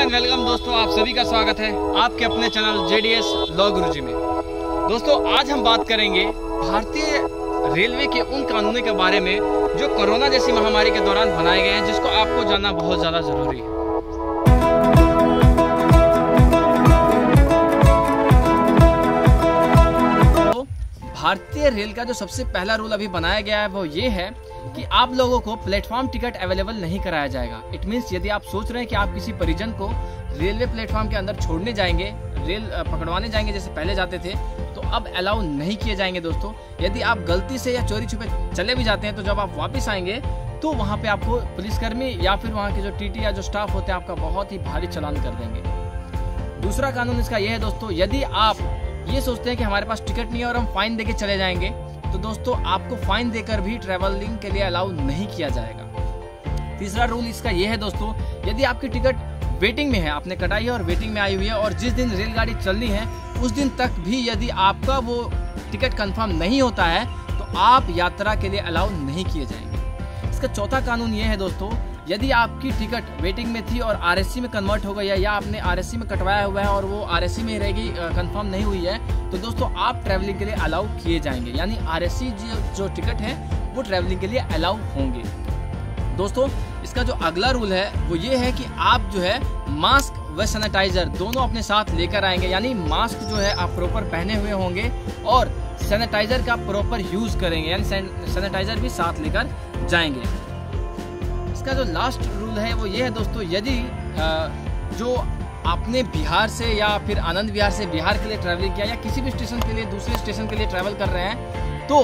Welcome दोस्तों, आप सभी का स्वागत है आपके अपने चैनल JDS लॉ गुरुजी में। दोस्तों आज हम बात करेंगे भारतीय रेलवे के उन कानूनों के बारे में जो कोरोना जैसी महामारी के दौरान बनाए गए हैं, जिसको आपको जानना बहुत ज़्यादा ज़रूरी है। तो भारतीय रेल का जो सबसे पहला रूल अभी बनाया गया है वो ये है कि आप लोगों को प्लेटफॉर्म टिकट अवेलेबल नहीं कराया जाएगा। इट मीन्स यदि आप सोच रहे हैं कि आप किसी परिजन को रेलवे प्लेटफॉर्म के अंदर छोड़ने जाएंगे, रेल पकड़वाने जाएंगे जैसे पहले जाते थे, तो अब अलाउ नहीं किए जाएंगे। दोस्तों यदि आप गलती से या चोरी छुपे चले भी जाते हैं तो जब आप वापस आएंगे तो वहाँ पे आपको पुलिसकर्मी या फिर वहाँ के जो TT या जो स्टाफ होते हैं आपका बहुत ही भारी चालान कर देंगे। दूसरा कानून इसका यह है दोस्तों, यदि आप ये सोचते हैं कि हमारे पास टिकट नहीं है और हम फाइन देके चले जाएंगे, तो दोस्तों आपको फाइन देकर भी ट्रैवलिंग के लिए अलाउ नहीं किया जाएगा। तीसरा रूल इसका यह है दोस्तों, यदि आपकी टिकट वेटिंग में है, आपने कटाई है और वेटिंग में आई हुई है और जिस दिन रेलगाड़ी चलनी है उस दिन तक भी यदि आपका वो टिकट कंफर्म नहीं होता है तो आप यात्रा के लिए अलाउ नहीं किए जाएंगे। इसका चौथा कानून यह है दोस्तों, यदि आपकी टिकट वेटिंग में थी और RSC में कन्वर्ट हो गई है या आपने RSC में कटवाया हुआ है और वो RSC में रहेगी, कंफर्म नहीं हुई है, तो दोस्तों आप ट्रैवलिंग के लिए अलाउ किए जाएंगे। यानी RSC जो टिकट है वो ट्रैवलिंग के लिए अलाउ होंगे। दोस्तों इसका जो अगला रूल है वो ये है कि आप जो है मास्क व सैनिटाइजर दोनों अपने साथ लेकर आएंगे। यानी मास्क जो है आप प्रॉपर पहने हुए होंगे और सैनिटाइजर का प्रॉपर यूज करेंगे, यानी सैनिटाइजर भी साथ लेकर जाएंगे। इसका जो लास्ट रूल है वो ये है दोस्तों, यदि जो आपने बिहार से या फिर आनंद विहार से बिहार के लिए ट्रैवलिंग किया या किसी भी स्टेशन के लिए दूसरे स्टेशन के लिए ट्रैवल कर रहे हैं, तो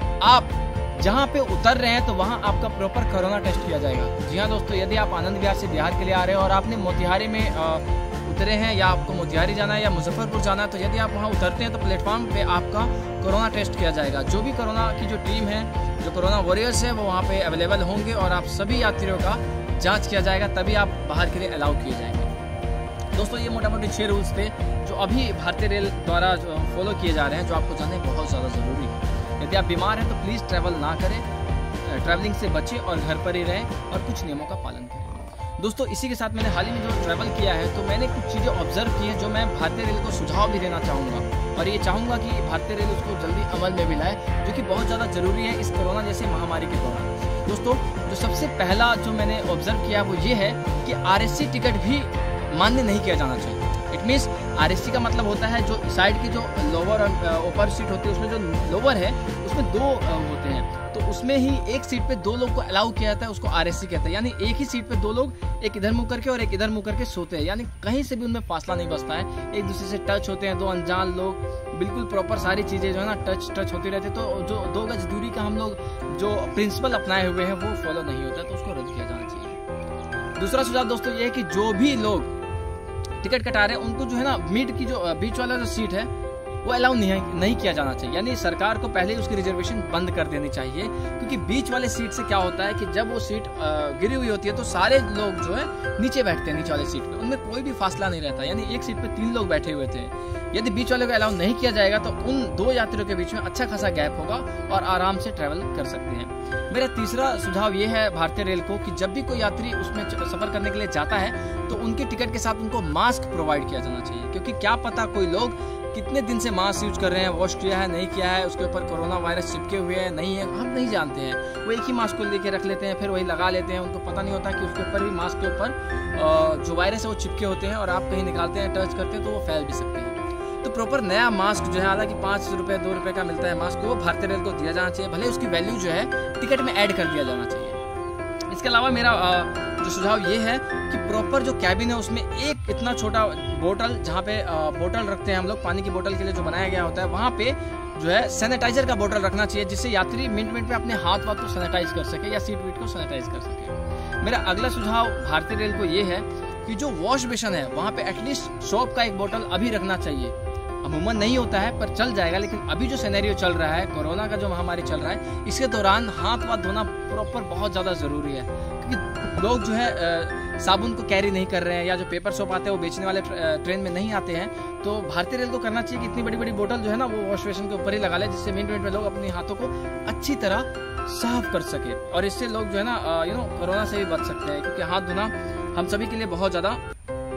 आप जहां पे उतर रहे हैं तो वहां आपका प्रॉपर कोरोना टेस्ट किया जाएगा। जी हाँ दोस्तों, यदि आप आनंद विहार से बिहार के लिए आ रहे हो और आपने मोतिहारी में उतरे हैं या आपको मोतिहारी जाना है या मुजफ्फरपुर जाना है, तो यदि आप वहां उतरते हैं तो प्लेटफॉर्म पे आपका कोरोना टेस्ट किया जाएगा। जो भी कोरोना की जो टीम है, जो कोरोना वॉरियर्स है, वो वहाँ पे अवेलेबल होंगे और आप सभी यात्रियों का जांच किया जाएगा, तभी आप बाहर के लिए अलाउ किए जाएंगे। दोस्तों ये मोटा मोटी 6 रूल्स थे जो अभी भारतीय रेल द्वारा फॉलो किए जा रहे हैं, जो आपको जानने बहुत ज़्यादा ज़रूरी है। यदि आप बीमार हैं तो प्लीज़ ट्रैवल ना करें, ट्रैवलिंग से बचें और घर पर ही रहें और कुछ नियमों का पालन करें। दोस्तों इसी के साथ मैंने हाल ही में जो ट्रैवल किया है तो मैंने कुछ चीज़ें ऑब्जर्व की हैं जो मैं भारतीय रेल को सुझाव भी देना चाहूँगा और ये चाहूँगा कि भारतीय रेल उसको जल्दी अमल में भी लाए, जो कि बहुत ज़्यादा ज़रूरी है इस कोरोना जैसे महामारी के दौरान। दोस्तों जो सबसे पहला जो मैंने ऑब्जर्व किया वो ये है कि RSC टिकट भी मान्य नहीं किया जाना चाहिए। इट मीन्स RSC का मतलब होता है जो साइड की जो लोअर और ऊपर सीट होती है, उसमें जो लोअर है उसमें 2 होते हैं, तो उसमें ही एक सीट पे 2 लोग को अलाउ किया जाता है, उसको RSC कहते हैं। यानी एक ही सीट पे 2 लोग, एक इधर मुंह करके और एक इधर मुंह करके सोते हैं, यानी कहीं से भी उनमें फासला नहीं बचता है, एक दूसरे से टच होते हैं। 2 अनजान लोग बिल्कुल प्रॉपर सारी चीजें जो है ना टच होती रहती है, तो जो 2 गज दूरी का हम लोग जो प्रिंसिपल अपनाए हुए हैं वो फॉलो नहीं होता है, तो उसको रद्द किया जाना चाहिए। दूसरा सुझाव दोस्तों ये है कि जो भी लोग टिकट कटा रहे हैं उनको जो है ना मिड की जो बीच वाला जो सीट है वो अलाउ नहीं किया जाना चाहिए। यानी सरकार को पहले ही उसकी रिजर्वेशन बंद कर देनी चाहिए, क्योंकि बीच वाले सीट से क्या होता है कि जब वो सीट गिरी हुई होती है तो सारे लोग जो है नीचे बैठते हैं, नीचे वाले सीट पे, उनमें कोई भी फासला नहीं रहता। यानी एक सीट पे 3 लोग बैठे हुए थे, यदि बीच वाले को अलाउ नहीं किया जाएगा तो उन 2 यात्रियों के बीच में अच्छा खासा गैप होगा और आराम से ट्रैवल कर सकते हैं। मेरा तीसरा सुझाव ये है भारतीय रेल को कि जब भी कोई यात्री उसमें सफर करने के लिए जाता है तो उनके टिकट के साथ उनको मास्क प्रोवाइड किया जाना चाहिए, क्योंकि क्या पता कोई लोग कितने दिन से मास्क यूज कर रहे हैं, वॉश किया है नहीं किया है, उसके ऊपर कोरोना वायरस चिपके हुए हैं नहीं है, हम नहीं जानते हैं। वो एक ही मास्क को लेके रख लेते हैं, फिर वही लगा लेते हैं, उनको पता नहीं होता कि उसके ऊपर भी मास्क के ऊपर जो वायरस है वो चिपके होते हैं और आप कहीं निकालते हैं, टच करते हैं तो वो फैल भी सकते हैं। तो प्रॉपर नया मास्क जो है, हालांकि 5 रुपये 2 रुपये का मिलता है मास्क, वो भारतीय रेल को दिया जाना चाहिए, भले उसकी वैल्यू जो है टिकट में ऐड कर दिया जाना चाहिए। इसके अलावा मेरा जो सुझाव ये है कि प्रॉपर जो कैबिन है उसमें एक इतना छोटा बोतल, जहाँ पे बोतल रखते हैं हम लोग पानी की बोतल के लिए जो बनाया गया होता है, वहाँ पे जो है सैनिटाइजर का बोतल रखना चाहिए, जिससे यात्री मिनट पे अपने हाथ को सैनिटाइज कर सके या सीट वीट को सैनिटाइज कर सके। मेरा अगला सुझाव भारतीय रेल को ये है कि जो वॉश बेसिन है वहाँ पे एटलीस्ट सोप का एक बोतल अभी रखना चाहिए। अमूमन नहीं होता है पर चल जाएगा, लेकिन अभी जो सिनेरियो चल रहा है, कोरोना का जो महामारी चल रहा है, इसके दौरान हाथ धोना प्रॉपर बहुत ज़्यादा ज़रूरी है, क्योंकि लोग जो है साबुन को कैरी नहीं कर रहे हैं या जो पेपर सोप आते हैं वो बेचने वाले ट्रेन में नहीं आते हैं। तो भारतीय रेल को करना चाहिए कि इतनी बड़ी बड़ी बोतल जो है ना वो वॉश बेसिन के ऊपर ही लगा ले, जिससे मिनट में लोग अपने हाथों को अच्छी तरह साफ कर सके और इससे लोग जो है ना कोरोना से भी बच सकते हैं, क्योंकि हाथ धोना हम सभी के लिए बहुत ज़्यादा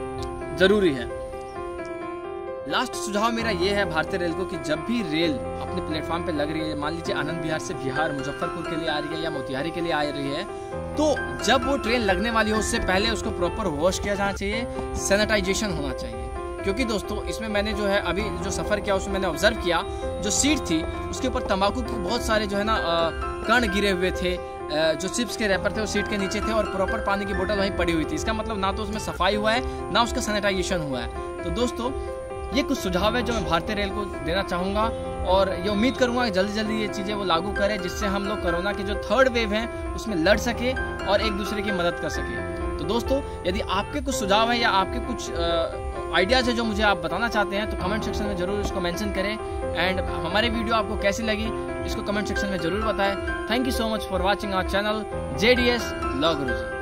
जरूरी है। लास्ट सुझाव मेरा ये है भारतीय रेल को कि जब भी रेल अपने प्लेटफॉर्म पे लग रही है, मान लीजिए आनंद विहार से बिहार मुजफ्फरपुर के लिए आ रही है या मोतिहारी के लिए आ रही है, तो जब वो ट्रेन लगने वाली हो उससे पहले उसको प्रॉपर वॉश किया जाना चाहिए, सैनिटाइजेशन होना चाहिए। क्योंकि दोस्तों इसमें मैंने जो है अभी जो सफ़र किया उसमें मैंने ऑब्जर्व किया, जो सीट थी उसके ऊपर तंबाकू के बहुत सारे जो है ना कण गिरे हुए थे, जो चिप्स के रैपर थे वो सीट के नीचे थे और प्रॉपर पानी की बोतल वहीं पड़ी हुई थी। इसका मतलब ना तो उसमें सफाई हुआ है ना उसका सैनिटाइजेशन हुआ है। तो दोस्तों ये कुछ सुझाव है जो मैं भारतीय रेल को देना चाहूँगा और ये उम्मीद करूँगा कि जल्दी जल्दी ये चीज़ें वो लागू करें, जिससे हम लोग कोरोना की जो थर्ड वेव है उसमें लड़ सके और एक दूसरे की मदद कर सके। तो दोस्तों यदि आपके कुछ सुझाव हैं या आपके कुछ आइडियाज़ है जो मुझे आप बताना चाहते हैं तो कमेंट सेक्शन में ज़रूर इसको मेंशन करें। एंड हमारे वीडियो आपको कैसी लगी इसको कमेंट सेक्शन में ज़रूर बताएं। Thank you so much for watching our channel JDS law Guruji.